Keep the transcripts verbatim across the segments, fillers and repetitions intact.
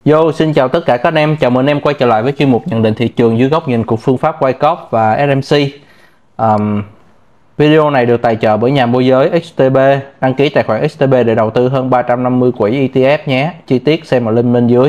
Yo, xin chào tất cả các anh em, chào mừng anh em quay trở lại với chuyên mục nhận định thị trường dưới góc nhìn của phương pháp Wyckoff và ét em xê. um, Video này được tài trợ bởi nhà môi giới ích tê bê. Đăng ký tài khoản ích tê bê để đầu tư hơn ba trăm năm mươi quỹ e tê ép nhé. Chi tiết xem ở link bên dưới.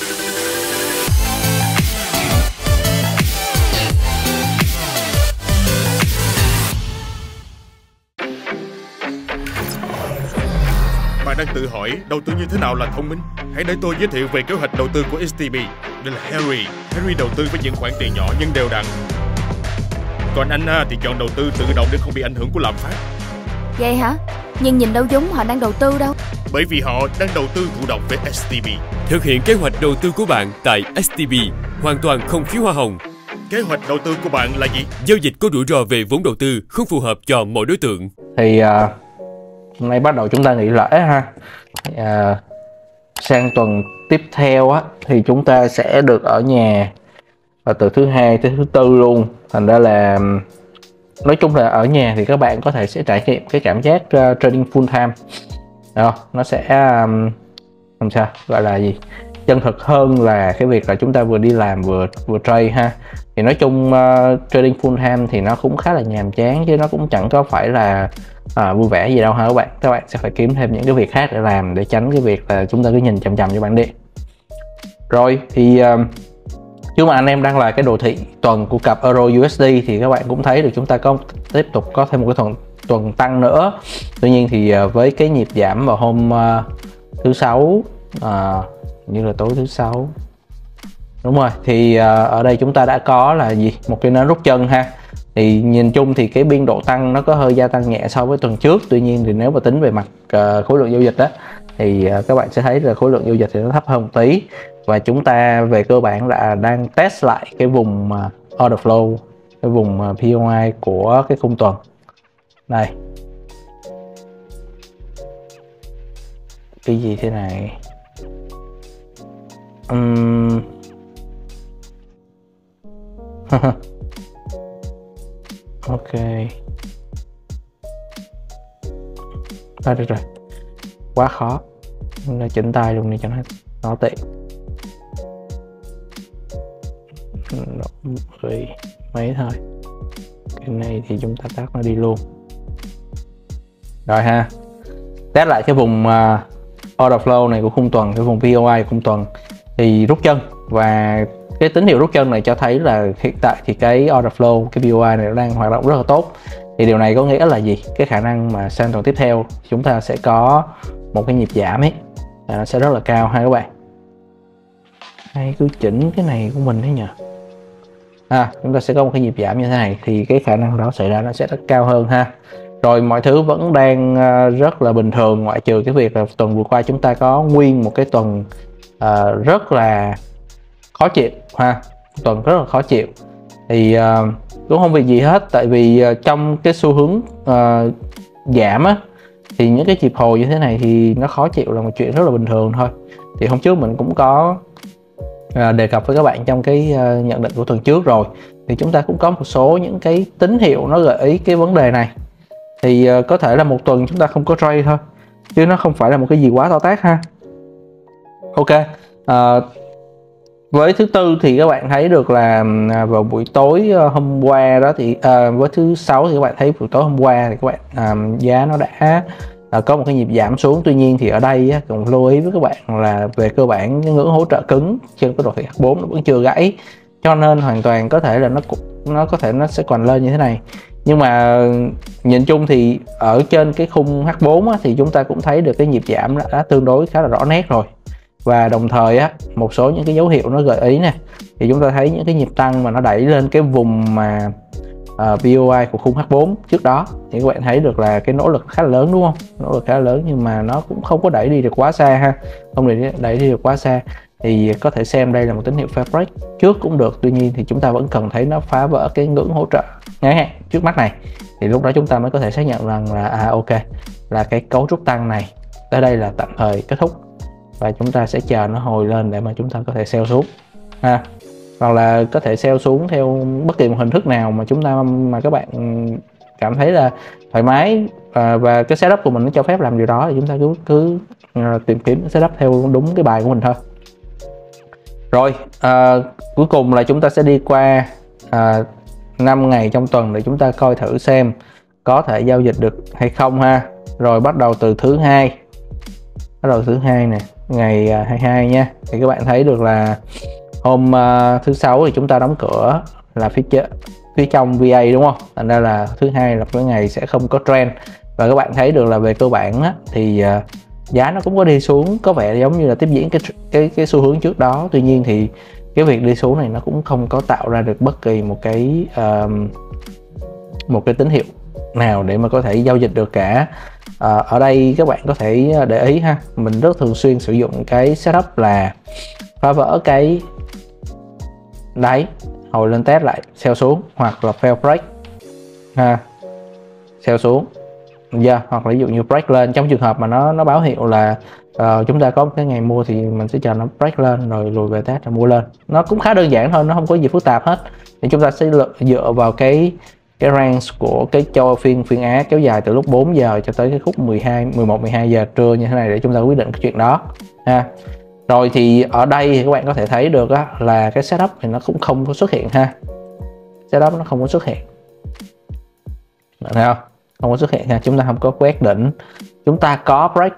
Bạn đang tự hỏi đầu tư như thế nào là thông minh? Hãy để tôi giới thiệu về kế hoạch đầu tư của ích tê bê. Đây là Harry. Harry đầu tư với những khoản tiền nhỏ nhưng đều đặn. Còn anh thì chọn đầu tư tự động để không bị ảnh hưởng của lạm phát. Vậy hả? Nhưng nhìn đâu giống họ đang đầu tư đâu. Bởi vì họ đang đầu tư thụ động với ét tê bê. Thực hiện kế hoạch đầu tư của bạn tại ét tê bê, hoàn toàn không phí hoa hồng. Kế hoạch đầu tư của bạn là gì? Giao dịch có rủi ro về vốn đầu tư, không phù hợp cho mọi đối tượng. Thì uh, hôm nay bắt đầu chúng ta nghỉ lễ ha. Uh, sang tuần tiếp theo á thì chúng ta sẽ được ở nhà và từ thứ hai tới thứ tư luôn. Thành ra là nói chung là ở nhà thì các bạn có thể sẽ trải nghiệm cái cảm giác uh, trading full time. Đó, nó sẽ um, làm sao gọi là gì chân thực hơn là cái việc là chúng ta vừa đi làm vừa vừa trade ha. Thì nói chung uh, trading full time thì nó cũng khá là nhàm chán chứ nó cũng chẳng có phải là à, vui vẻ gì đâu ha các bạn. Các bạn sẽ phải kiếm thêm những cái việc khác để làm để tránh cái việc là chúng ta cứ nhìn chằm chằm cho bảng điện. Rồi thì uh, chứ mà anh em đang là cái đồ thị tuần của cặp Euro u ét đê thì các bạn cũng thấy được chúng ta có tiếp tục có thêm một cái tuần tuần tăng nữa. Tuy nhiên thì uh, với cái nhịp giảm vào hôm uh, thứ sáu, uh, như là tối thứ sáu, đúng rồi, thì uh, ở đây chúng ta đã có là gì một cái nến rút chân ha. Thì nhìn chung thì cái biên độ tăng nó có hơi gia tăng nhẹ so với tuần trước. Tuy nhiên thì nếu mà tính về mặt uh, khối lượng giao dịch đó thì uh, các bạn sẽ thấy là khối lượng giao dịch thì nó thấp hơn một tí. Và chúng ta về cơ bản là đang test lại cái vùng uh, order flow, cái vùng uh, pê ô i của cái khung tuần này. Cái gì thế này? Uhm... Ok. À, được rồi. Quá khó. Chúng ta chỉnh tay luôn đi cho nó nó tiện. Rồi mấy thôi. Cái này thì chúng ta tắt nó đi luôn. Rồi ha. Test lại cái vùng uh, order flow này của khung tuần, cái vùng pê ô i của khung tuần thì rút chân, và cái tín hiệu rút chân này cho thấy là hiện tại thì cái order flow, cái pê ô i này nó đang hoạt động rất là tốt. Thì điều này có nghĩa là gì? Cái khả năng mà sang tuần tiếp theo chúng ta sẽ có một cái nhịp giảm ấy, nó sẽ rất là cao ha các bạn. Hay cứ chỉnh cái này của mình đấy nhờ. À, chúng ta sẽ có một cái nhịp giảm như thế này thì cái khả năng đó xảy ra nó sẽ rất cao hơn ha. Rồi mọi thứ vẫn đang rất là bình thường, ngoại trừ cái việc là tuần vừa qua chúng ta có nguyên một cái tuần uh, rất là khó chịu ha, tuần rất là khó chịu. Thì uh, cũng không vì gì hết, tại vì uh, trong cái xu hướng uh, giảm á thì những cái nhịp hồi như thế này thì nó khó chịu là một chuyện rất là bình thường thôi. Thì hôm trước mình cũng có uh, đề cập với các bạn trong cái uh, nhận định của tuần trước rồi, thì chúng ta cũng có một số những cái tín hiệu nó gợi ý cái vấn đề này. Thì uh, có thể là một tuần chúng ta không có trade thôi, chứ nó không phải là một cái gì quá to tát ha. Ok. Uh, Với thứ tư thì các bạn thấy được là vào buổi tối hôm qua đó thì à, với thứ sáu thì các bạn thấy buổi tối hôm qua thì các bạn à, giá nó đã à, có một cái nhịp giảm xuống. Tuy nhiên thì ở đây á, cũng lưu ý với các bạn là về cơ bản cái ngưỡng hỗ trợ cứng trên cái đồ thị H bốn nó vẫn chưa gãy, cho nên hoàn toàn có thể là nó nó có thể nó sẽ còn lên như thế này. Nhưng mà nhìn chung thì ở trên cái khung H bốn á, thì chúng ta cũng thấy được cái nhịp giảm đã, đã tương đối khá là rõ nét rồi. Và đồng thời á, một số những cái dấu hiệu nó gợi ý nè, thì chúng ta thấy những cái nhịp tăng mà nó đẩy lên cái vùng mà uh, pê ô i của khung H bốn trước đó, thì các bạn thấy được là cái nỗ lực khá là lớn đúng không? Nỗ lực khá là lớn nhưng mà nó cũng không có đẩy đi được quá xa ha, không đẩy, đẩy đi được quá xa. Thì có thể xem đây là một tín hiệu fair break trước cũng được. Tuy nhiên thì chúng ta vẫn cần thấy nó phá vỡ cái ngưỡng hỗ trợ ngắn hạn trước mắt này, thì lúc đó chúng ta mới có thể xác nhận rằng là à ok, là cái cấu trúc tăng này tới đây là tạm thời kết thúc, và chúng ta sẽ chờ nó hồi lên để mà chúng ta có thể sell xuống ha. Hoặc là có thể sell xuống theo bất kỳ một hình thức nào mà chúng ta mà các bạn cảm thấy là thoải mái, à, và cái setup của mình nó cho phép làm điều đó, thì chúng ta cứ cứ uh, tìm kiếm setup theo đúng cái bài của mình thôi. Rồi à, cuối cùng là chúng ta sẽ đi qua à, năm ngày trong tuần để chúng ta coi thử xem có thể giao dịch được hay không ha. Rồi bắt đầu từ thứ hai, bắt đầu thứ hai nè, ngày hai mươi hai nha. Thì các bạn thấy được là hôm uh, thứ sáu thì chúng ta đóng cửa là phía trước, phía trong vê a đúng không? Thành ra là thứ hai là cái ngày sẽ không có trend. Và các bạn thấy được là về cơ bản á, thì uh, giá nó cũng có đi xuống, có vẻ giống như là tiếp diễn cái cái cái xu hướng trước đó. Tuy nhiên thì cái việc đi xuống này nó cũng không có tạo ra được bất kỳ một cái uh, một cái tín hiệu nào để mà có thể giao dịch được cả. À, ở đây các bạn có thể để ý ha, mình rất thường xuyên sử dụng cái setup là phá vỡ cái đáy hồi lên test lại sell xuống, hoặc là fail break ha, sell xuống, yeah, hoặc là ví dụ như break lên. Trong trường hợp mà nó nó báo hiệu là uh, chúng ta có một cái ngày mua thì mình sẽ chờ nó break lên rồi lùi về test rồi mua lên. Nó cũng khá đơn giản thôi, nó không có gì phức tạp hết. Thì chúng ta sẽ dựa vào cái cái range của cái cho phiên phiên Á kéo dài từ lúc bốn giờ cho tới cái khúc mười hai, mười một, mười hai giờ trưa như thế này để chúng ta quyết định cái chuyện đó ha. Rồi thì ở đây thì các bạn có thể thấy được á, là cái setup thì nó cũng không có xuất hiện ha. Setup nó không có xuất hiện. Được thấy không? Không có xuất hiện ha. Chúng ta không có quét đỉnh. Chúng ta có break.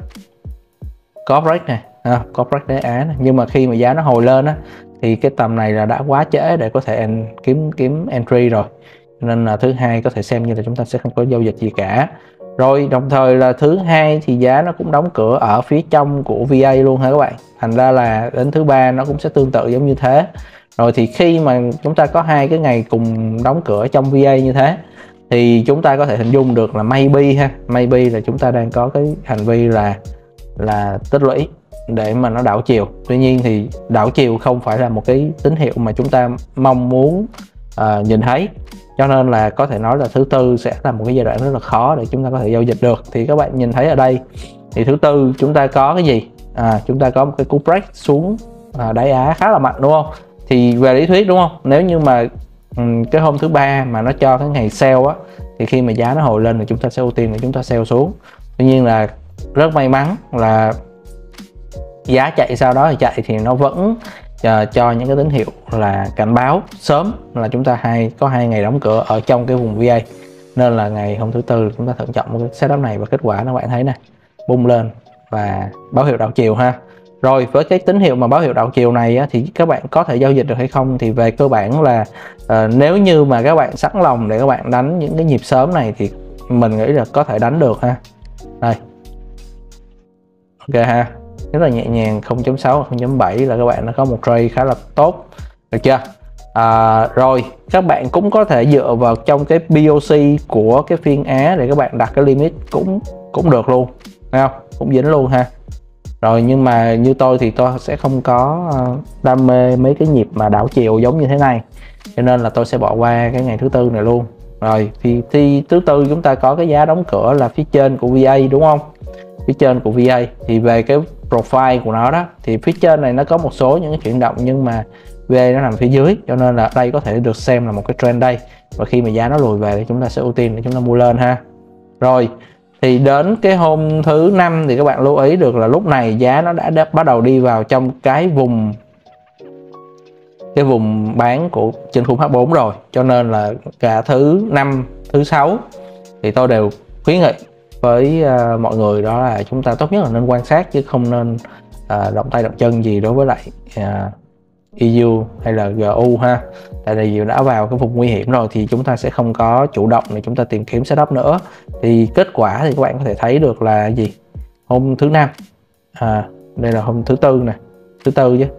Có break này, ha, có break đáy Á này. Nhưng mà khi mà giá nó hồi lên á thì cái tầm này là đã quá trễ để có thể en, kiếm kiếm entry rồi. Nên là thứ hai có thể xem như là chúng ta sẽ không có giao dịch gì cả. Rồi đồng thời là thứ hai thì giá nó cũng đóng cửa ở phía trong của vê a luôn ha các bạn. Thành ra là đến thứ ba nó cũng sẽ tương tự giống như thế. Rồi thì khi mà chúng ta có hai cái ngày cùng đóng cửa trong vê a như thế thì chúng ta có thể hình dung được là maybe ha, maybe là chúng ta đang có cái hành vi là là tích lũy để mà nó đảo chiều. Tuy nhiên thì đảo chiều không phải là một cái tín hiệu mà chúng ta mong muốn uh, nhìn thấy. Cho nên là có thể nói là thứ tư sẽ là một cái giai đoạn rất là khó để chúng ta có thể giao dịch được. Thì các bạn nhìn thấy ở đây thì thứ tư chúng ta có cái gì? À, chúng ta có một cái cú break xuống à, đáy Á khá là mạnh đúng không? Thì về lý thuyết đúng không? Nếu như mà um, cái hôm thứ ba mà nó cho cái ngày sell á thì khi mà giá nó hồi lên thì chúng ta sẽ ưu tiên để chúng ta sell xuống. Tuy nhiên là rất may mắn là giá chạy sau đó thì chạy thì nó vẫn uh, cho những cái tín hiệu là cảnh báo sớm là chúng ta hai có hai ngày đóng cửa ở trong cái vùng vê a. Nên là ngày hôm thứ tư chúng ta thận trọng một cái setup này và kết quả nó bạn thấy nè, bung lên và báo hiệu đảo chiều ha. Rồi với cái tín hiệu mà báo hiệu đảo chiều này á, thì các bạn có thể giao dịch được hay không thì về cơ bản là uh, nếu như mà các bạn sẵn lòng để các bạn đánh những cái nhịp sớm này thì mình nghĩ là có thể đánh được ha. Đây, ok ha, rất là nhẹ nhàng, không chấm sáu, không chấm bảy là các bạn nó có một trade khá là tốt, được chưa? À, rồi các bạn cũng có thể dựa vào trong cái bê ô xê của cái phiên Á để các bạn đặt cái limit cũng cũng được luôn, thấy không? Cũng dính luôn ha. Rồi nhưng mà như tôi thì tôi sẽ không có đam mê mấy cái nhịp mà đảo chiều giống như thế này, cho nên là tôi sẽ bỏ qua cái ngày thứ tư này luôn. Rồi thì, thì thứ tư chúng ta có cái giá đóng cửa là phía trên của vê a đúng không? Phía trên của vê a thì về cái profile của nó đó thì phía trên này nó có một số những cái chuyển động nhưng mà vê a nó nằm phía dưới, cho nên là đây có thể được xem là một cái trend đây, và khi mà giá nó lùi về thì chúng ta sẽ ưu tiên để chúng ta mua lên ha. Rồi thì đến cái hôm thứ năm thì các bạn lưu ý được là lúc này giá nó đã, đã bắt đầu đi vào trong cái vùng cái vùng bán của trên khung H bốn rồi, cho nên là cả thứ năm, thứ sáu thì tôi đều khuyến nghị với uh, mọi người đó là chúng ta tốt nhất là nên quan sát chứ không nên uh, động tay động chân gì đối với lại uh, e u hay là giê u ha. Tại vì đã vào cái vùng nguy hiểm rồi thì chúng ta sẽ không có chủ động để chúng ta tìm kiếm setup nữa. Thì kết quả thì các bạn có thể thấy được là gì? Hôm thứ năm, à, đây là hôm thứ tư nè, thứ tư chứ.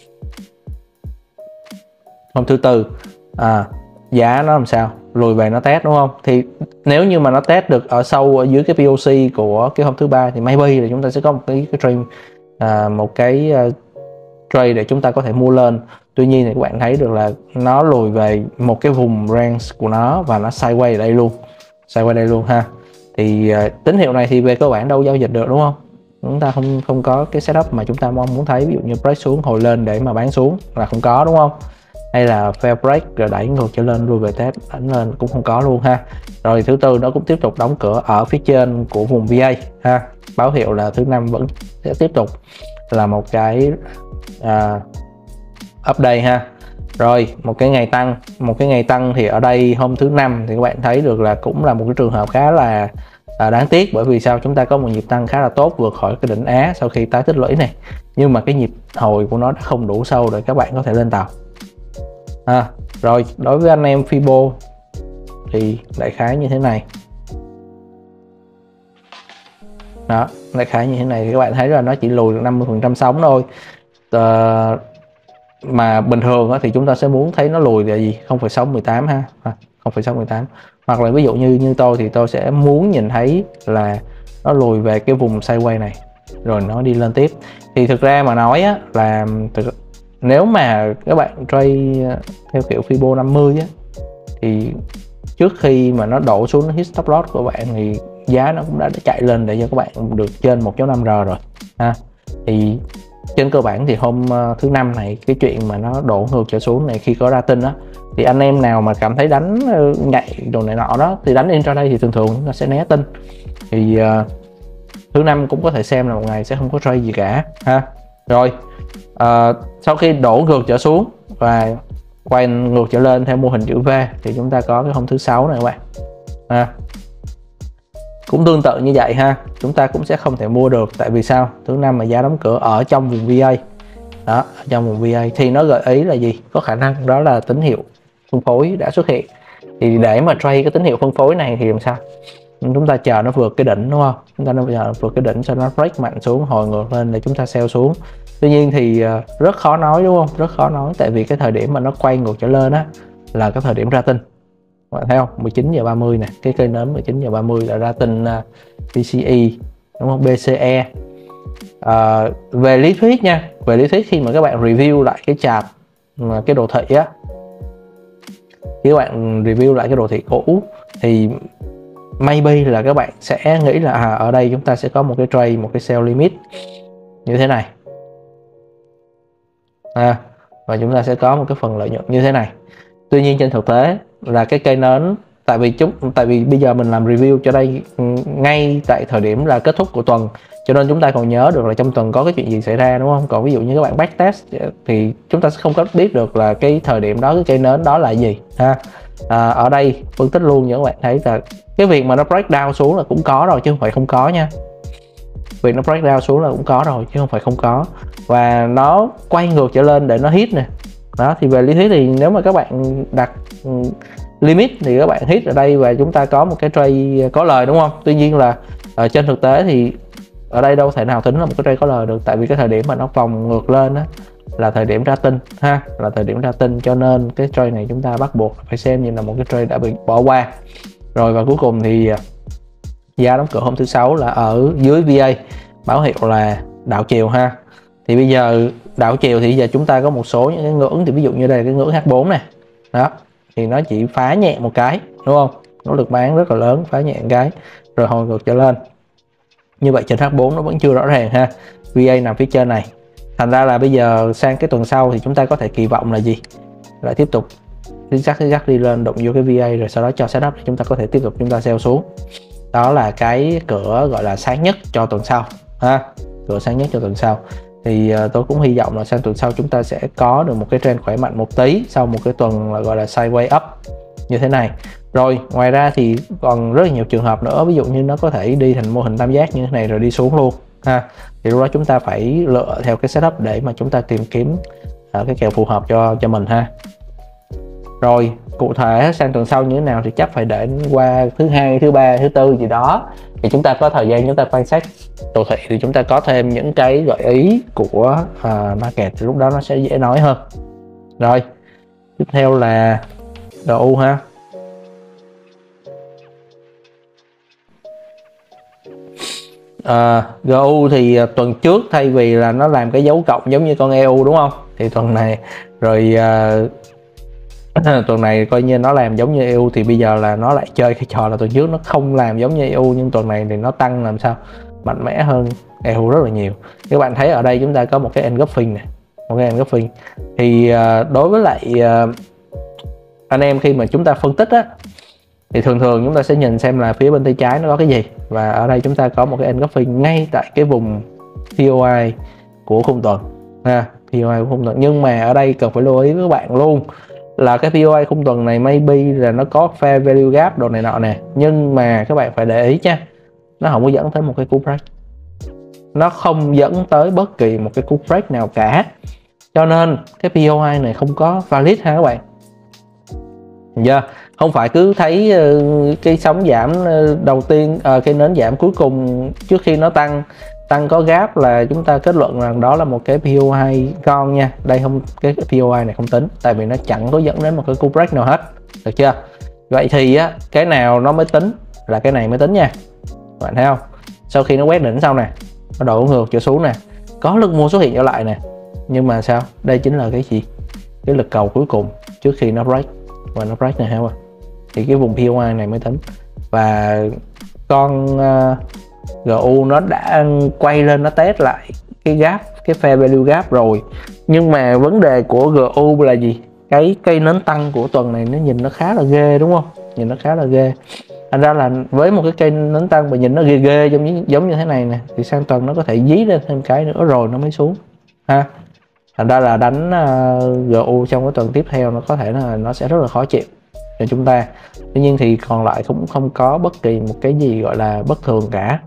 Hôm thứ tư à, giá nó làm sao? Lùi về nó test đúng không? Thì nếu như mà nó test được ở sâu ở dưới cái bê ô xê của cái hôm thứ ba thì maybe là chúng ta sẽ có một cái, cái trade à, một cái uh, trade để chúng ta có thể mua lên. Tuy nhiên thì các bạn thấy được là nó lùi về một cái vùng range của nó và nó sideways ở đây luôn, sideways đây luôn ha. Thì uh, tín hiệu này thì về cơ bản đâu giao dịch được đúng không? Chúng ta không không có cái setup mà chúng ta mong muốn thấy, ví dụ như break xuống hồi lên để mà bán xuống là không có đúng không? Hay là fair break rồi đẩy ngược trở lên lùi về test đánh lên cũng không có luôn ha. Rồi thứ tư nó cũng tiếp tục đóng cửa ở phía trên của vùng vê a ha, báo hiệu là thứ năm vẫn sẽ tiếp tục là một cái à, update ha. Rồi một cái ngày tăng, một cái ngày tăng thì ở đây hôm thứ năm thì các bạn thấy được là cũng là một cái trường hợp khá là à, đáng tiếc, bởi vì sao, chúng ta có một nhịp tăng khá là tốt vượt khỏi cái đỉnh Á sau khi tái tích lũy này, nhưng mà cái nhịp hồi của nó đã không đủ sâu để các bạn có thể lên tàu. À, rồi đối với anh em Fibo thì đại khái như thế này. Đó, đại khái như thế này thì các bạn thấy là nó chỉ lùi được năm mươi phần trăm sóng thôi. Ờ, mà bình thường thì chúng ta sẽ muốn thấy nó lùi là gì, không phẩy sáu một tám ha, không phẩy sáu một tám, hoặc là ví dụ như như tôi thì tôi sẽ muốn nhìn thấy là nó lùi về cái vùng sideways này rồi nó đi lên tiếp. Thì thực ra mà nói á, là thực, nếu mà các bạn trade theo kiểu Fibo năm mươi á, thì trước khi mà nó đổ xuống nó hit stop loss của bạn thì giá nó cũng đã chạy lên để cho các bạn được trên một chấm năm R rồi ha. Thì trên cơ bản thì hôm uh, thứ năm này cái chuyện mà nó đổ ngược trở xuống này, khi có ra tin đó thì anh em nào mà cảm thấy đánh uh, nhạy đồ này nọ đó thì đánh intraday thì thường thường nó sẽ né tin. Thì uh, thứ năm cũng có thể xem là một ngày sẽ không có trade gì cả ha. Rồi uh, sau khi đổ ngược trở xuống và quay ngược trở lên theo mô hình chữ V thì chúng ta có cái hôm thứ sáu này các bạn ha. Cũng tương tự như vậy ha, chúng ta cũng sẽ không thể mua được, tại vì sao, thứ năm mà giá đóng cửa ở trong vùng vê a đó, ở trong vùng vê a thì nó gợi ý là gì, có khả năng đó là tín hiệu phân phối đã xuất hiện. Thì để mà trade cái tín hiệu phân phối này thì làm sao, chúng ta chờ nó vượt cái đỉnh đúng không, chúng ta nó chờ vượt cái đỉnh cho nó break mạnh xuống hồi ngược lên để chúng ta sell xuống. Tuy nhiên thì rất khó nói đúng không, rất khó nói, tại vì cái thời điểm mà nó quay ngược trở lên á là cái thời điểm ra tin. Các bạn thấy không, mười chín giờ ba mươi nè, cái cây nến mười chín giờ ba mươi là ra tin uh, pê xê e đúng không, bê xê e. Uh, về lý thuyết nha, về lý thuyết khi mà các bạn review lại cái chart mà cái đồ thị á, khi các bạn review lại cái đồ thị cũ thì maybe là các bạn sẽ nghĩ là à, ở đây chúng ta sẽ có một cái trade, một cái sell limit như thế này à, và chúng ta sẽ có một cái phần lợi nhuận như thế này. Tuy nhiên trên thực tế là cái cây nến, tại vì chúng tại vì bây giờ mình làm review cho đây ngay tại thời điểm là kết thúc của tuần, cho nên chúng ta còn nhớ được là trong tuần có cái chuyện gì xảy ra đúng không. Còn ví dụ như các bạn backtest thì chúng ta sẽ không có biết được là cái thời điểm đó cái cây nến đó là gì ha. À, ở đây phân tích luôn như các bạn thấy là cái việc mà nó break down xuống là cũng có rồi chứ không phải không có nha. Việc nó break down xuống là cũng có rồi chứ không phải không có, và nó quay ngược trở lên để nó hit nè. Đó thì về lý thuyết thì nếu mà các bạn đặt limit thì các bạn hit ở đây và chúng ta có một cái trade có lời đúng không. Tuy nhiên là ở trên thực tế thì ở đây đâu thể nào tính là một cái trade có lời được, tại vì cái thời điểm mà nó vòng ngược lên đó là thời điểm ra tin ha, là thời điểm ra tin, cho nên cái trade này chúng ta bắt buộc phải xem như là một cái trade đã bị bỏ qua rồi. Và cuối cùng thì giá đóng cửa hôm thứ sáu là ở dưới vê a, báo hiệu là đảo chiều ha. Thì bây giờ đảo chiều thì giờ chúng ta có một số những cái ngưỡng, thì ví dụ như đây là cái ngưỡng H bốn này đó, thì nó chỉ phá nhẹ một cái đúng không, nỗ lực bán rất là lớn, phá nhẹ một cái rồi hồi ngược trở lên. Như vậy trên H bốn nó vẫn chưa rõ ràng ha, vê a nằm phía trên này. Thành ra là bây giờ sang cái tuần sau thì chúng ta có thể kỳ vọng là gì, lại tiếp tục đi chắc đi chắc đi lên đụng vô cái vê a rồi sau đó cho setup thì chúng ta có thể tiếp tục chúng ta sell xuống. Đó là cái cửa gọi là sáng nhất cho tuần sau ha, cửa sáng nhất cho tuần sau. Thì uh, tôi cũng hy vọng là sang tuần sau chúng ta sẽ có được một cái trend khỏe mạnh một tí sau một cái tuần là gọi là sideways up như thế này. Rồi ngoài ra thì còn rất là nhiều trường hợp nữa, ví dụ như nó có thể đi thành mô hình tam giác như thế này rồi đi xuống luôn ha. Thì lúc đó chúng ta phải lựa theo cái setup để mà chúng ta tìm kiếm uh, cái kèo phù hợp cho cho mình ha. Rồi cụ thể sang tuần sau như thế nào thì chắc phải để qua thứ hai, thứ ba, thứ tư gì đó thì chúng ta có thời gian chúng ta quan sát đồ thị, thì chúng ta có thêm những cái gợi ý của uh, market thì lúc đó nó sẽ dễ nói hơn. Rồi tiếp theo là giê u ha. Uh, giê u thì uh, tuần trước thay vì là nó làm cái dấu cộng giống như con e u đúng không, thì tuần này rồi uh, tuần này coi như nó làm giống như e u, thì bây giờ là nó lại chơi cái trò là tuần trước nó không làm giống như e u, nhưng tuần này thì nó tăng làm sao mạnh mẽ hơn e u rất là nhiều. Các bạn thấy ở đây chúng ta có một cái engulfing này, một cái engulfing. Thì uh, đối với lại uh, anh em khi mà chúng ta phân tích á, thì thường thường chúng ta sẽ nhìn xem là phía bên tay trái nó có cái gì, và ở đây chúng ta có một cái engulfing ngay tại cái vùng pê ô i của khung tuần ha. pê ô i của khung tuần. Nhưng mà ở đây cần phải lưu ý với các bạn luôn là cái pê ô i khung tuần này maybe là nó có fair value gap đồ này nọ nè, nhưng mà các bạn phải để ý nha, nó không có dẫn tới một cái cú break, nó không dẫn tới bất kỳ một cái cú break nào cả, cho nên cái pê ô i này không có valid ha các bạn. Giờ không phải cứ thấy uh, cái sóng giảm uh, đầu tiên, uh, cái nến giảm cuối cùng trước khi nó tăng tăng có gap là chúng ta kết luận rằng đó là một cái pê ô i con nha. Đây không, cái pê ô i này không tính, tại vì nó chẳng có dẫn đến một cái cú break nào hết, được chưa? Vậy thì á, cái nào nó mới tính là cái này mới tính nha, các bạn thấy không? Sau khi nó quét đỉnh xong nè, nó đổ ngược trở xuống nè, có lực mua xuất hiện trở lại nè, nhưng mà sao? Đây chính là cái gì? Cái lực cầu cuối cùng trước khi nó break, và nó break này ha, thì cái vùng pê ô i này mới tính. Và con uh, giê u nó đã quay lên, nó test lại cái gap, cái fair value gap rồi, nhưng mà vấn đề của giê u là gì? Cái cây nến tăng của tuần này nó nhìn nó khá là ghê, đúng không? Nhìn nó khá là ghê. Thành ra là với một cái cây nến tăng mà nhìn nó ghê ghê giống như, giống như thế này nè, thì sang tuần nó có thể dí lên thêm cái nữa rồi nó mới xuống ha. Thành ra là đánh uh, giê u trong cái tuần tiếp theo nó có thể là nó sẽ rất là khó chịu cho chúng ta. Tuy nhiên thì còn lại cũng không có bất kỳ một cái gì gọi là bất thường cả,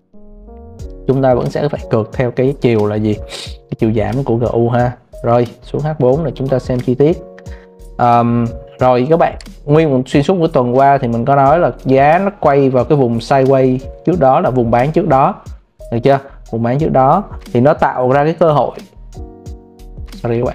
chúng ta vẫn sẽ phải cược theo cái chiều là gì? Cái chiều giảm của giê u ha. Rồi xuống hát bốn là chúng ta xem chi tiết. um, Rồi các bạn, nguyên một xuyên suốt của tuần qua thì mình có nói là giá nó quay vào cái vùng sideways trước đó, là vùng bán trước đó, được chưa? Vùng bán trước đó thì nó tạo ra cái cơ hội, sorry các bạn,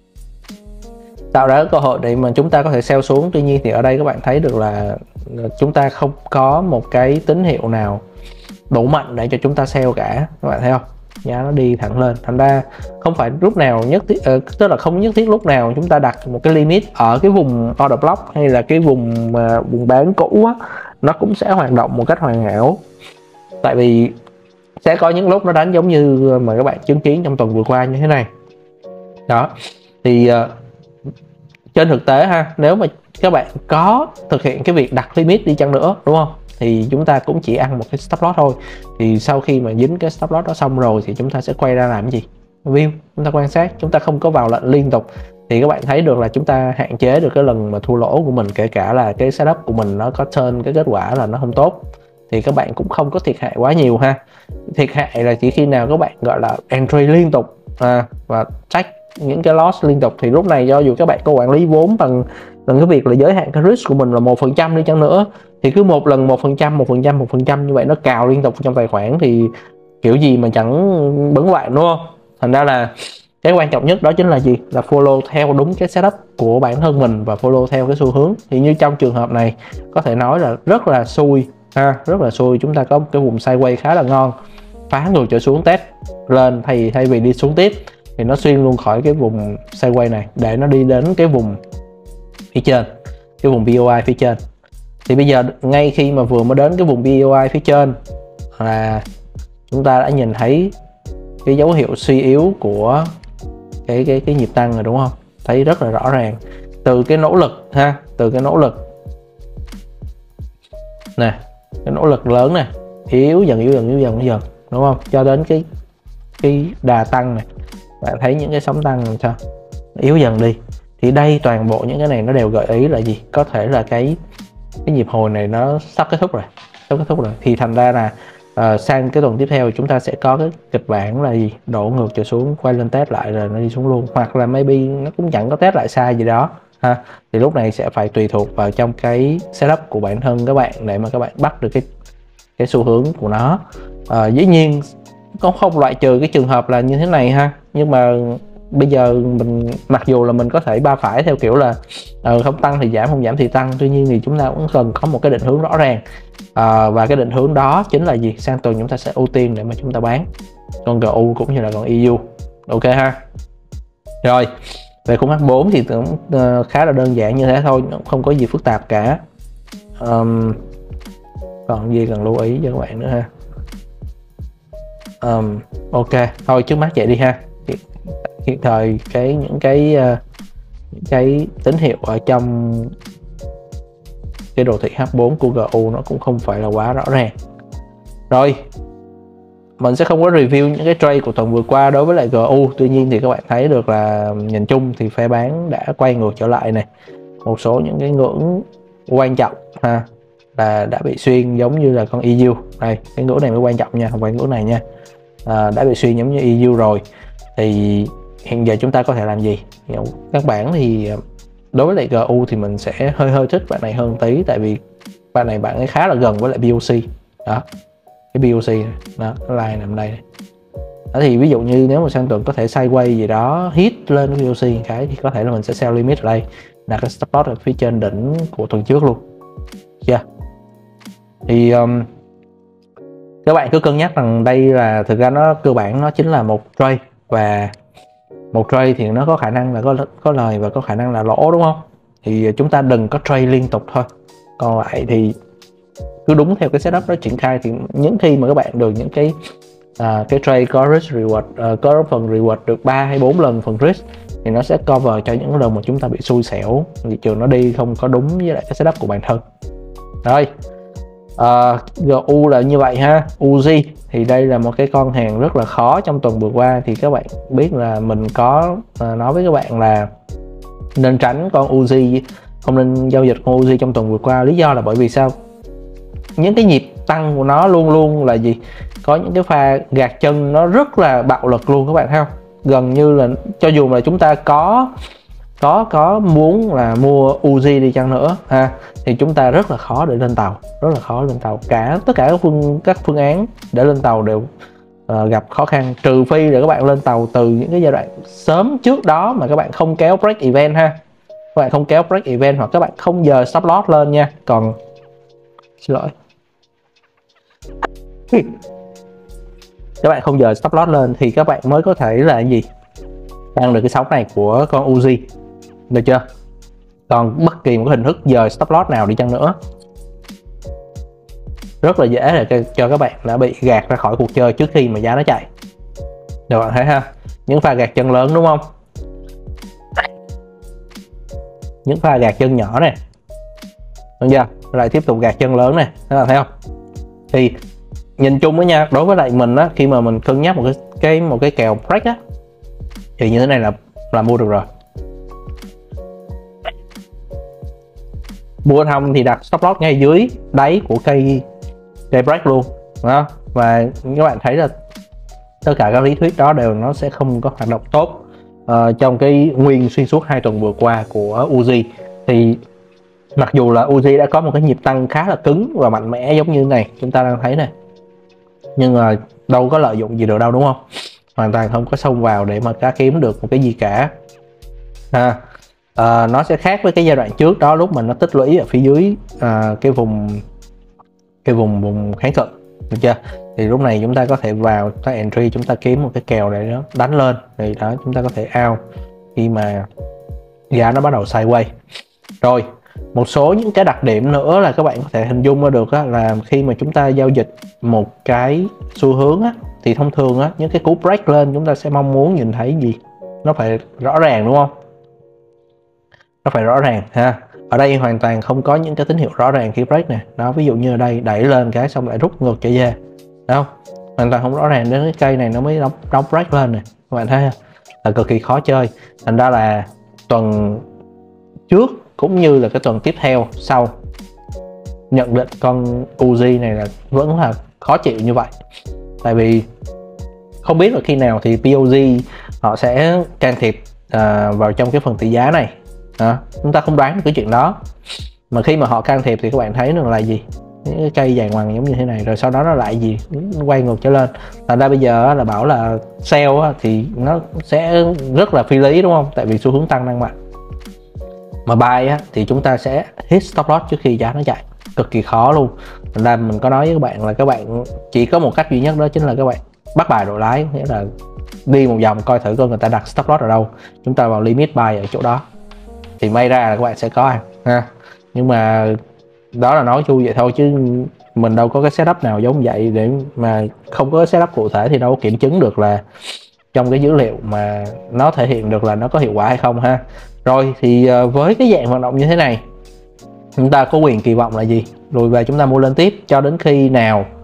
tạo ra cái cơ hội để mà chúng ta có thể sell xuống. Tuy nhiên thì ở đây các bạn thấy được là chúng ta không có một cái tín hiệu nào đủ mạnh để cho chúng ta sell cả, các bạn thấy không? Giá nó đi thẳng lên, thành ra không phải lúc nào nhất thiết, uh, tức là không nhất thiết lúc nào chúng ta đặt một cái limit ở cái vùng order block hay là cái vùng uh, vùng bán cũ á, nó cũng sẽ hoạt động một cách hoàn hảo. Tại vì sẽ có những lúc nó đánh giống như mà các bạn chứng kiến trong tuần vừa qua như thế này đó. Thì uh, trên thực tế ha, nếu mà các bạn có thực hiện cái việc đặt limit đi chăng nữa, đúng không, thì chúng ta cũng chỉ ăn một cái stop loss thôi. Thì sau khi mà dính cái stop loss đó xong rồi thì chúng ta sẽ quay ra làm cái gì? View, chúng ta quan sát, chúng ta không có vào lệnh liên tục. Thì các bạn thấy được là chúng ta hạn chế được cái lần mà thua lỗ của mình, kể cả là cái setup của mình nó có turn cái kết quả là nó không tốt, thì các bạn cũng không có thiệt hại quá nhiều ha. Thiệt hại là chỉ khi nào các bạn gọi là entry liên tục à, và check những cái loss liên tục, thì lúc này do dù các bạn có quản lý vốn bằng bằng cái việc là giới hạn cái risk của mình là một phần trăm đi chăng nữa, thì cứ một lần một phần trăm một phần trăm một phần trăm như vậy nó cào liên tục trong tài khoản thì kiểu gì mà chẳng bấn loạn, đúng không? Thành ra là cái quan trọng nhất đó chính là gì? Là follow theo đúng cái setup của bản thân mình và follow theo cái xu hướng. Thì như trong trường hợp này có thể nói là rất là xui ha, rất là xui. Chúng ta có một cái vùng sideways khá là ngon, phá ngược trở xuống test lên, thay thay vì đi xuống tiếp thì nó xuyên luôn khỏi cái vùng sideways này để nó đi đến cái vùng phía trên, cái vùng pê ô i phía trên. Thì bây giờ ngay khi mà vừa mới đến cái vùng pê ô i phía trên là chúng ta đã nhìn thấy cái dấu hiệu suy yếu của cái cái cái nhịp tăng rồi, đúng không? Thấy rất là rõ ràng từ cái nỗ lực ha, từ cái nỗ lực nè, cái nỗ lực lớn nè, yếu dần yếu dần yếu dần yếu dần, đúng không? Cho đến cái cái đà tăng này, bạn thấy những cái sóng tăng làm sao yếu dần đi. Thì đây toàn bộ những cái này nó đều gợi ý là gì? Có thể là cái cái nhịp hồi này nó sắp kết thúc rồi, sắp kết thúc rồi. Thì thành ra là uh, sang cái tuần tiếp theo chúng ta sẽ có cái kịch bản là gì? Đổ ngược trở xuống, quay lên test lại rồi nó đi xuống luôn, hoặc là maybe nó cũng chẳng có test lại sai gì đó ha. Thì lúc này sẽ phải tùy thuộc vào trong cái setup của bản thân các bạn để mà các bạn bắt được cái cái xu hướng của nó. Uh, dĩ nhiên cũng không loại trừ cái trường hợp là như thế này ha, nhưng mà bây giờ mình mặc dù là mình có thể ba phải theo kiểu là uh, không tăng thì giảm, không giảm thì tăng, tuy nhiên thì chúng ta cũng cần có một cái định hướng rõ ràng, uh, và cái định hướng đó chính là gì? Sang tuần chúng ta sẽ ưu tiên để mà chúng ta bán con giê u cũng như là con e u, ok ha. Rồi về khung hát bốn thì cũng uh, khá là đơn giản như thế thôi, không có gì phức tạp cả. Um, còn gì cần lưu ý cho các bạn nữa ha? Um, ok thôi trước mắt vậy đi ha. Hiện thời cái những cái uh, những cái tín hiệu ở trong cái đồ thị hát bốn của giê u nó cũng không phải là quá rõ ràng. Rồi mình sẽ không có review những cái trade của tuần vừa qua đối với lại giê u. Tuy nhiên thì các bạn thấy được là nhìn chung thì phe bán đã quay ngược trở lại này. Một số những cái ngưỡng quan trọng ha là đã bị xuyên, giống như là con e u đây, cái ngưỡng này mới quan trọng nha, không phải ngưỡng này nha. À, đã bị xuyên giống như e u rồi. Thì hiện giờ chúng ta có thể làm gì? Các bạn thì đối với lại giê u thì mình sẽ hơi hơi thích bạn này hơn tí, tại vì bạn này bạn ấy khá là gần với lại bê ô xê đó, cái bê ô xê này. Đó, cái line nằm đây này. Đó, thì ví dụ như nếu mà sang tuần có thể sideways gì đó hit lên cái bê ô xê cái thì có thể là mình sẽ sell limit ở đây, là cái stop loss ở phía trên đỉnh của tuần trước luôn. Chưa? Yeah. Thì um, các bạn cứ cân nhắc rằng đây là thực ra nó cơ bản nó chính là một trade, và một trade thì nó có khả năng là có có lời và có khả năng là lỗ, đúng không? Thì chúng ta đừng có trade liên tục thôi. Còn lại thì cứ đúng theo cái setup đó triển khai, thì những khi mà các bạn được những cái à, cái trade có risk reward, uh, có phần reward được ba hay bốn lần phần risk, thì nó sẽ cover cho những lần mà chúng ta bị xui xẻo, thị trường nó đi không có đúng với lại cái setup của bản thân. Rồi uh, giê u là như vậy ha. u giê thì đây là một cái con hàng rất là khó trong tuần vừa qua. Thì các bạn biết là mình có uh, nói với các bạn là nên tránh con u giê, không nên giao dịch con u giê trong tuần vừa qua. Lý do là bởi vì sao? Những cái nhịp tăng của nó luôn luôn là gì? Có những cái pha gạt chân nó rất là bạo lực luôn các bạn thấy không? Gần như là cho dù là chúng ta có có có muốn là mua u giê đi chăng nữa ha, thì chúng ta rất là khó để lên tàu, rất là khó lên tàu. Cả tất cả các phương các phương án để lên tàu đều uh, gặp khó khăn, trừ phi là các bạn lên tàu từ những cái giai đoạn sớm trước đó mà các bạn không kéo break event ha. Các bạn không kéo break event hoặc các bạn không giờ stop loss lên nha. Còn xin lỗi các bạn không giờ stop loss lên thì các bạn mới có thể là cái gì ăn được cái sóng này của con u giê, được chưa? Còn bất kỳ một cái hình thức giờ stop loss nào đi chăng nữa rất là dễ là cho các bạn đã bị gạt ra khỏi cuộc chơi trước khi mà giá nó chạy. Được bạn thấy ha, những pha gạt chân lớn đúng không, những pha gạt chân nhỏ này, được chưa? Lại tiếp tục gạt chân lớn này, các bạn thấy không? Thì nhìn chung với nha, đối với lại mình á, khi mà mình cân nhắc một cái cái một cái kèo break á, thì như thế này là là mua được rồi. Mua thông thì đặt stop loss ngay dưới đáy của cây cây break luôn đó. Và các bạn thấy là tất cả các lý thuyết đó đều nó sẽ không có hoạt động tốt uh, trong cái nguyên xuyên suốt hai tuần vừa qua của u giê. Thì mặc dù là u giê đã có một cái nhịp tăng khá là cứng và mạnh mẽ giống như này chúng ta đang thấy này, nhưng mà đâu có lợi dụng gì được đâu, đúng không? Hoàn toàn không có xông vào để mà cá kiếm được một cái gì cả ha. À, nó sẽ khác với cái giai đoạn trước đó, lúc mà nó tích lũy ở phía dưới à, cái vùng cái vùng vùng kháng cự, được chưa? Thì lúc này chúng ta có thể vào ta entry, chúng ta kiếm một cái kèo để nó đánh lên, thì đó chúng ta có thể out khi mà giá nó bắt đầu sideways. Rồi một số những cái đặc điểm nữa là các bạn có thể hình dung ra được á, là khi mà chúng ta giao dịch một cái xu hướng á, thì thông thường á, những cái cú break lên chúng ta sẽ mong muốn nhìn thấy gì? Nó phải rõ ràng, đúng không? Nó phải rõ ràng ha. Ở đây hoàn toàn không có những cái tín hiệu rõ ràng khi break nè. Đó, ví dụ như ở đây đẩy lên cái xong lại rút ngược trở về. Đúng không? Hoàn toàn không rõ ràng, đến cái cây này nó mới đóng, đóng break lên nè. Các bạn thấy ha? Là cực kỳ khó chơi. Thành ra là tuần trước cũng như là cái tuần tiếp theo sau, nhận định con u giê này là vẫn là khó chịu như vậy. Tại vì không biết là khi nào thì pê ô giê họ sẽ can thiệp à, vào trong cái phần tỷ giá này. À, chúng ta không đoán được cái chuyện đó. Mà khi mà họ can thiệp thì các bạn thấy được là gì? Những cái cây dài ngoằng giống như thế này, rồi sau đó nó lại gì? Nó quay ngược trở lên. Thành ra bây giờ là bảo là sell thì nó sẽ rất là phi lý, đúng không? Tại vì xu hướng tăng đang mạnh. Mà buy á, thì chúng ta sẽ hit stop loss trước khi giá nó chạy, cực kỳ khó luôn. Thành ra mình có nói với các bạn là các bạn chỉ có một cách duy nhất, đó chính là các bạn bắt bài độ lái, nghĩa là đi một vòng coi thử coi người ta đặt stop loss ở đâu, chúng ta vào limit buy ở chỗ đó, thì may ra là các bạn sẽ có ăn ha. Nhưng mà đó là nói chui vậy thôi, chứ mình đâu có cái setup nào giống vậy, để mà không có cái setup cụ thể thì đâu có kiểm chứng được là trong cái dữ liệu mà nó thể hiện được là nó có hiệu quả hay không ha. Rồi thì với cái dạng hoạt động như thế này, chúng ta có quyền kỳ vọng là gì? Lùi về chúng ta mua lên tiếp cho đến khi nào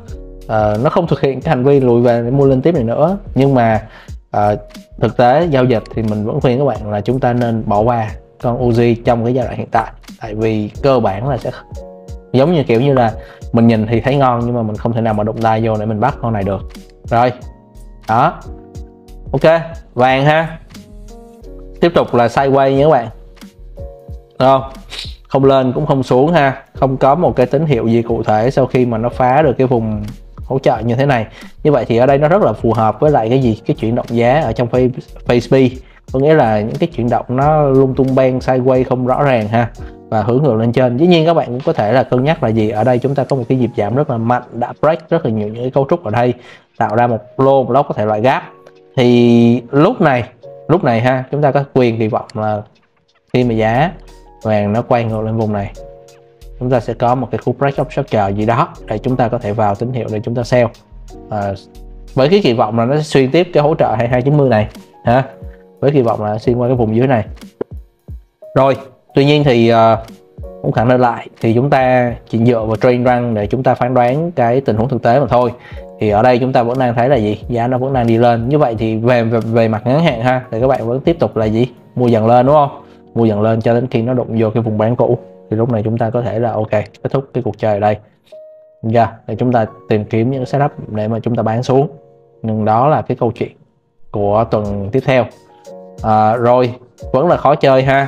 uh, nó không thực hiện cái hành vi lùi về để mua lên tiếp này nữa. Nhưng mà uh, thực tế giao dịch thì mình vẫn khuyên các bạn là chúng ta nên bỏ qua con Uzi trong cái giai đoạn hiện tại, tại vì cơ bản là sẽ giống như kiểu như là mình nhìn thì thấy ngon nhưng mà mình không thể nào mà đụng tay vô để mình bắt con này được. Rồi đó, ok. Vàng ha, tiếp tục là sideways nha các bạn, được không? Không lên cũng không xuống ha, không có một cái tín hiệu gì cụ thể sau khi mà nó phá được cái vùng hỗ trợ như thế này. Như vậy thì ở đây nó rất là phù hợp với lại cái gì, cái chuyển động giá ở trong Facebi, có nghĩa là những cái chuyển động nó lung tung beng sideways không rõ ràng ha, và hướng ngược lên trên. Dĩ nhiên các bạn cũng có thể là cân nhắc là gì, ở đây chúng ta có một cái nhịp giảm rất là mạnh, đã break rất là nhiều những cái cấu trúc ở đây, tạo ra một lô block có thể loại gap. Thì lúc này lúc này ha, chúng ta có quyền kỳ vọng là khi mà giá vàng nó quay ngược lên vùng này, chúng ta sẽ có một cái khu break up structure gì đó để chúng ta có thể vào tín hiệu để chúng ta sell, à, với cái kỳ vọng là nó sẽ xuyên tiếp cái hỗ trợ hai mươi hai chín mươi này ha, với kỳ vọng là xuyên qua cái vùng dưới này. Rồi tuy nhiên thì uh, cũng khẳng định lại thì chúng ta chỉ dựa vào trend run để chúng ta phán đoán cái tình huống thực tế mà thôi. Thì ở đây chúng ta vẫn đang thấy là gì, giá nó vẫn đang đi lên. Như vậy thì về về, về mặt ngắn hạn ha, thì các bạn vẫn tiếp tục là gì, mua dần lên đúng không, mua dần lên cho đến khi nó đụng vô cái vùng bán cũ, thì lúc này chúng ta có thể là ok, kết thúc cái cuộc chơi ở đây. Yeah, để chúng ta tìm kiếm những setup để mà chúng ta bán xuống. Nhưng đó là cái câu chuyện của tuần tiếp theo. À, rồi vẫn là khó chơi ha.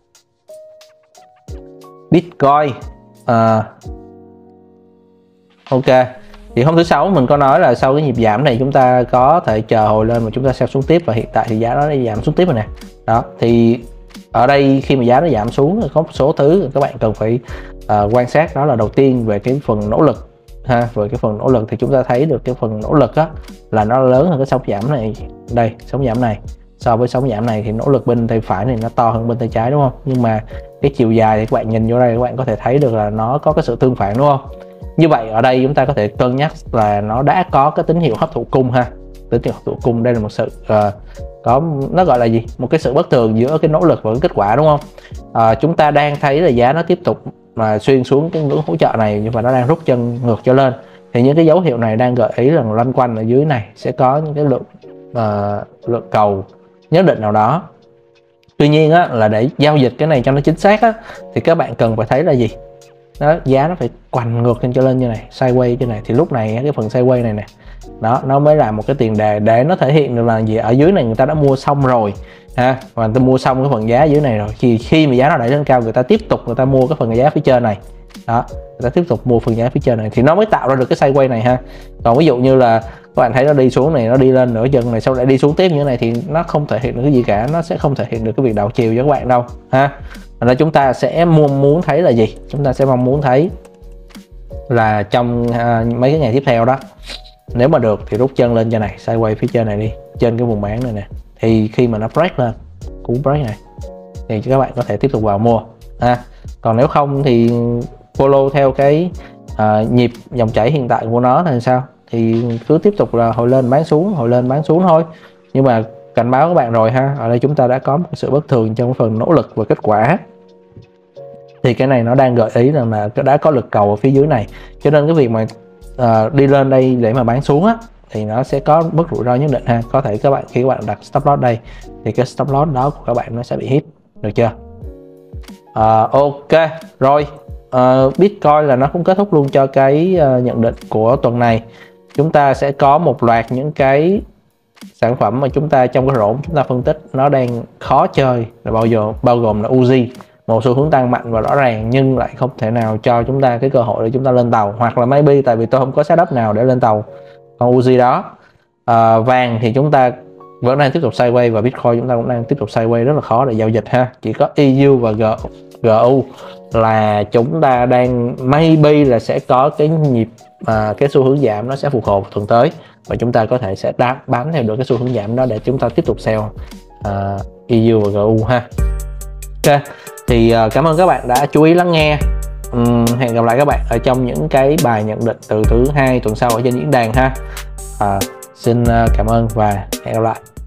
Bitcoin à, ok, thì hôm thứ sáu mình có nói là sau cái nhịp giảm này chúng ta có thể chờ hồi lên mà chúng ta sell xuống tiếp, và hiện tại thì giá nó đã giảm xuống tiếp rồi nè. Đó thì ở đây khi mà giá nó giảm xuống có một số thứ các bạn cần phải uh, quan sát, đó là đầu tiên về cái phần nỗ lực ha. Về cái phần nỗ lực thì chúng ta thấy được cái phần nỗ lực á là nó lớn hơn cái sóng giảm này, đây sóng giảm này, so với sóng giảm này thì nỗ lực bên tay phải này nó to hơn bên tay trái đúng không, nhưng mà cái chiều dài thì các bạn nhìn vô đây các bạn có thể thấy được là nó có cái sự tương phản đúng không. Như vậy ở đây chúng ta có thể cân nhắc là nó đã có cái tín hiệu hấp thụ cung ha. Tín hiệu hấp thụ cung đây là một sự uh, có, nó gọi là gì, một cái sự bất thường giữa cái nỗ lực và cái kết quả đúng không. Uh, chúng ta đang thấy là giá nó tiếp tục mà xuyên xuống cái ngưỡng hỗ trợ này, nhưng mà nó đang rút chân ngược trở lên, thì những cái dấu hiệu này đang gợi ý rằng loanh quanh ở dưới này sẽ có những cái lượng uh, lượng cầu nhất định nào đó. Tuy nhiên á, là để giao dịch cái này cho nó chính xác á, thì các bạn cần phải thấy là gì, đó, giá nó phải quằn ngược lên trở lên như này, sideways như này, thì lúc này cái phần sideways này nè, đó nó mới là một cái tiền đề để nó thể hiện được là gì, ở dưới này người ta đã mua xong rồi ha, và người ta mua xong cái phần giá dưới này rồi, thì khi mà giá nó đẩy lên cao người ta tiếp tục người ta mua cái phần giá phía trên này, đó người ta tiếp tục mua phần giá phía trên này thì nó mới tạo ra được cái sideways này ha. Còn ví dụ như là các bạn thấy nó đi xuống này, nó đi lên nửa chân này, sau lại đi xuống tiếp như thế này thì nó không thể hiện được cái gì cả, nó sẽ không thể hiện được cái việc đảo chiều cho các bạn đâu ha. Là chúng ta sẽ mong muốn thấy là gì, chúng ta sẽ mong muốn thấy là trong uh, mấy cái ngày tiếp theo đó, nếu mà được thì rút chân lên cho này, sideways phía trên này đi, trên cái vùng bán này nè, thì khi mà nó break lên, cú break này thì các bạn có thể tiếp tục vào mua ha. Còn nếu không thì follow theo cái uh, nhịp dòng chảy hiện tại của nó là sao, thì cứ tiếp tục là hồi lên bán xuống, hồi lên bán xuống thôi. Nhưng mà cảnh báo các bạn rồi ha, ở đây chúng ta đã có một sự bất thường trong phần nỗ lực và kết quả, thì cái này nó đang gợi ý rằng là đã có lực cầu ở phía dưới này, cho nên cái việc mà uh, đi lên đây để mà bán xuống á thì nó sẽ có mức rủi ro nhất định ha. Có thể các bạn khi các bạn đặt stop loss đây thì cái stop loss đó của các bạn nó sẽ bị hit, được chưa? Uh, ok rồi, uh, Bitcoin là nó cũng kết thúc luôn cho cái uh, nhận định của tuần này. Chúng ta sẽ có một loạt những cái sản phẩm mà chúng ta trong cái rổ chúng ta phân tích nó đang khó chơi, là bao giờ bao gồm là Uzi, một xu hướng tăng mạnh và rõ ràng nhưng lại không thể nào cho chúng ta cái cơ hội để chúng ta lên tàu, hoặc là maybe tại vì tôi không có setup nào để lên tàu con Uzi đó. À, vàng thì chúng ta vẫn đang tiếp tục sideways, và Bitcoin chúng ta cũng đang tiếp tục sideways, rất là khó để giao dịch ha. Chỉ có e u và giê u là chúng ta đang maybe là sẽ có cái nhịp à, cái xu hướng giảm nó sẽ phục hồi tuần tới, và chúng ta có thể sẽ đá, bám theo được cái xu hướng giảm đó để chúng ta tiếp tục sell à, e u và giê u ha. Ok, thì uh, cảm ơn các bạn đã chú ý lắng nghe. uhm, hẹn gặp lại các bạn ở trong những cái bài nhận định từ thứ hai tuần sau ở trên diễn đàn ha. À, xin uh, cảm ơn và hẹn gặp lại.